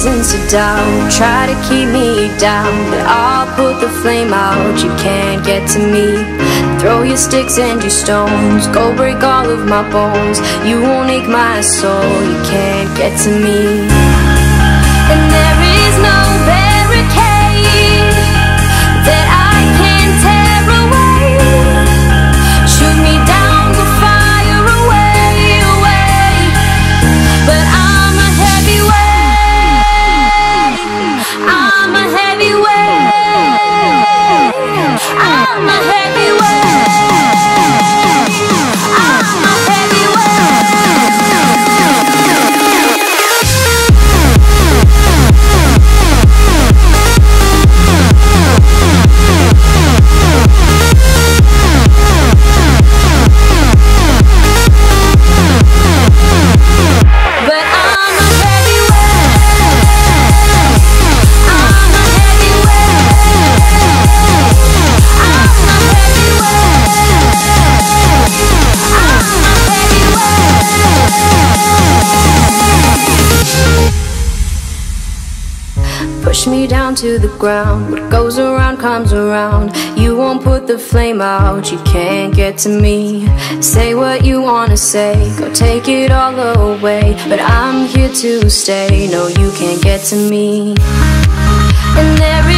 reasons to doubt, try to keep me down, but I'll put the flame out. You can't get to me. Throw your sticks and your stones, go break all of my bones. You won't ache my soul. You can't get to me. And there is no barricade that I can tear away. Shoot me down, go fire away, away. But I'm a heavyweight. I'm a heavyweight. I'm a heavyweight. I'm a push me down to the ground. What goes around comes around. You won't put the flame out. You can't get to me. Say what you wanna say, go take it all away, but I'm here to stay. No, you can't get to me. And there is